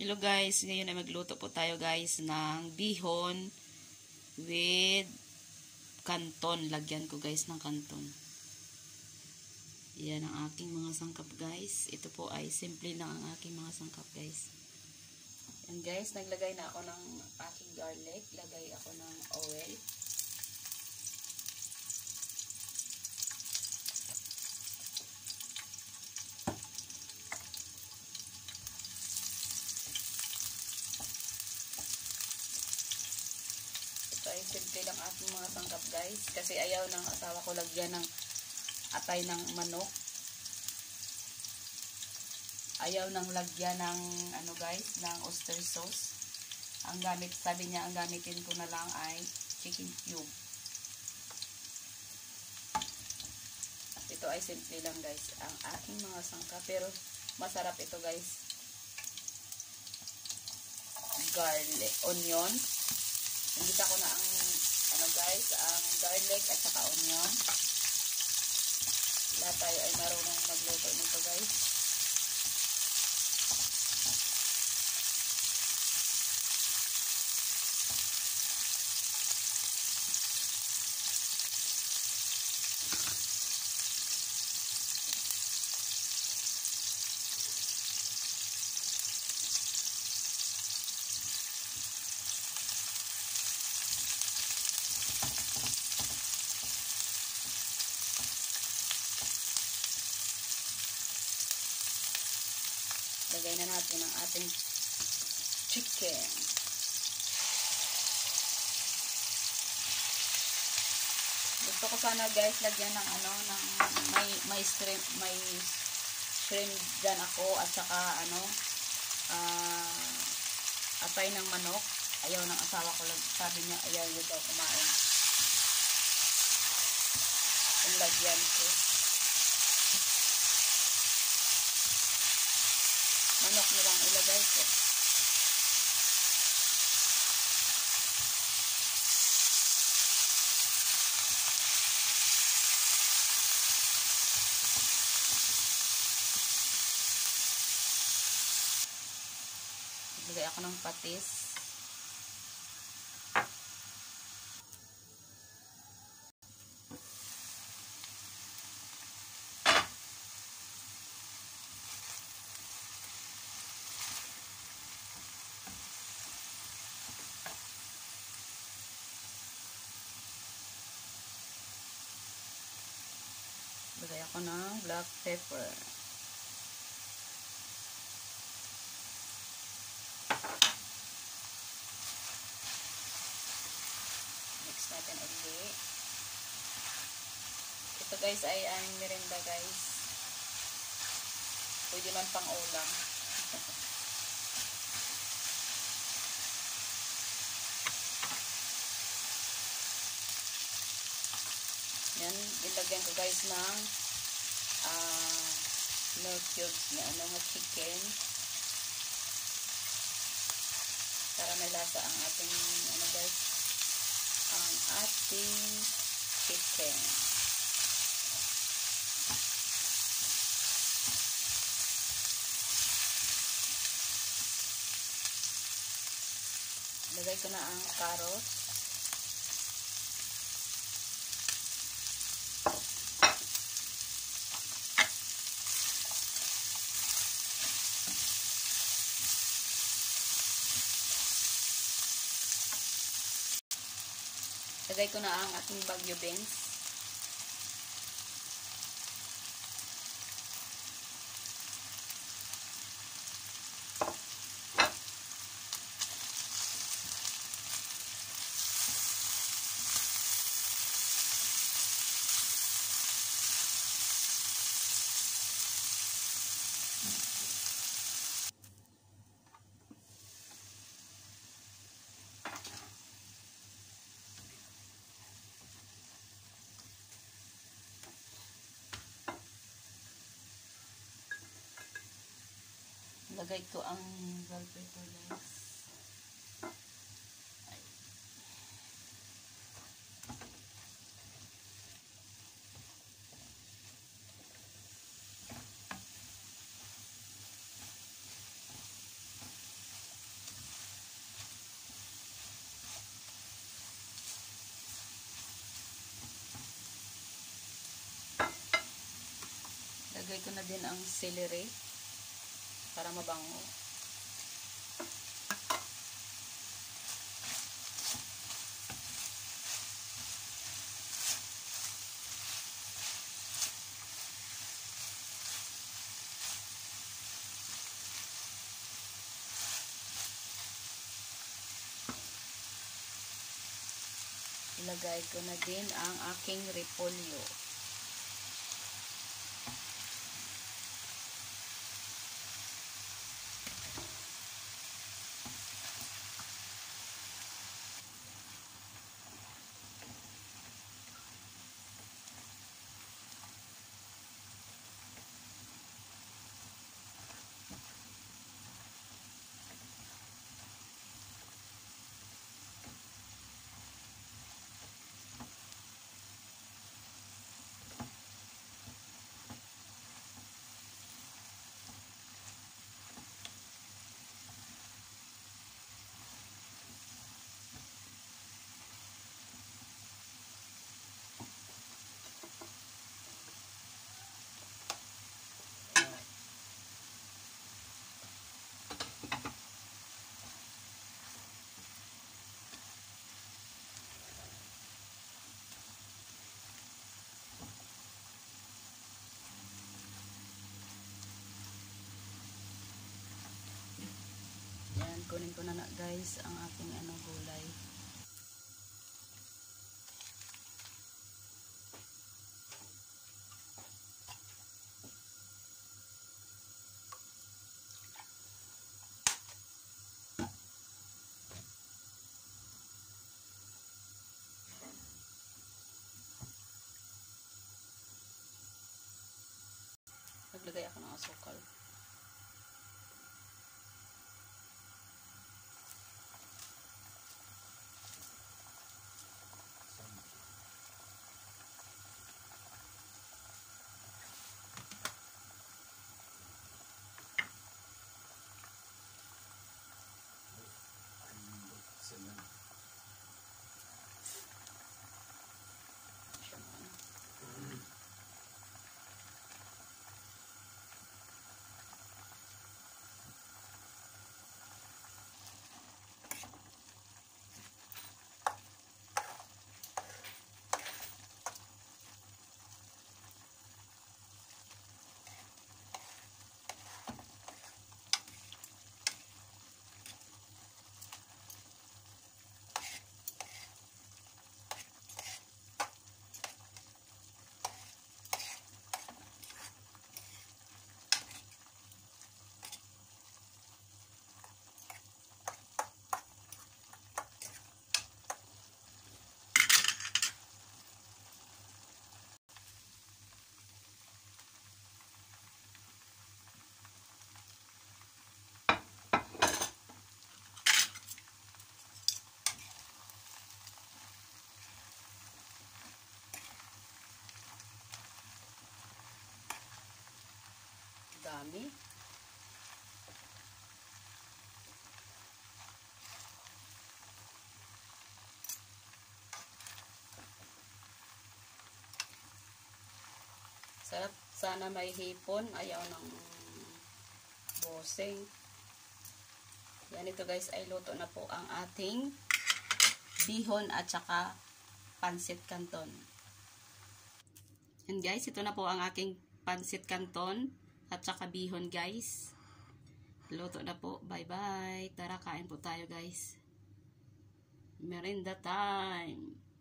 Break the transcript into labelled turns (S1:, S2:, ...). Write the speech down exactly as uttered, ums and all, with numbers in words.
S1: Hello guys, ngayon ay magluto po tayo guys ng bihon with kanton. Lagyan ko guys ng kanton. Yan ang aking mga sangkap guys. Ito po ay simple lang ang aking mga sangkap guys. Yan guys, naglagay na ako ng aking garlic. Lagay ako ng oil. Ito ay simple lang aking mga sangkap guys. Kasi ayaw ng asawa ko lagyan ng atay ng manok. Ayaw nang lagyan ng ano guys, ng oyster sauce. Ang gamit, sabi niya, ang gamitin ko na lang ay chicken cube. Ito ay simple lang guys, ang aking mga sangkap. Pero masarap ito guys. Garlic, onion. Nagisa ko na ang ano guys, ang garlic at saka onion. Lahat tayo ay marunong magluto nito guys. Lagay na natin ang ating chicken. Gusto ko sana guys lagyan ng ano, ng may may shrimp, may shrimp dyan ako at saka ano, uh, atay ng manok. Ayaw ng asawa ko, sabi niya ayaw niya daw kumain. Yung lagyan ko. Manok na lang ilagay ko. Ilagay ako ng patis. Lagay ako ng black pepper. Mix natin ulit. Ito guys ay ang merienda guys. Pwede man pang ulam. Yan, ilagyan ko guys ng uh, milk cubes na ano nga chicken para may lasa ang ating ano guys, ang ating chicken. Lagay ko na ang carrots. Lagay ko na ang ating bagyo beans. Lagay ko ang bell pepper guys. ko na din ang celery para mabango. Ilagay ko na din ang aking repolyo. Yan, kunin ko na na guys ang aking ano gulay. Naglagay ako ng asukal. Dami. Sarap, sana may hipon. Ayaw ng boseng. Yan, ito guys ay luto na po ang ating bihon at saka pansit canton. Yan guys, ito na po ang aking pansit canton at saka bihon guys. Luto na po. Bye bye. Tara, kain po tayo guys. Merienda time.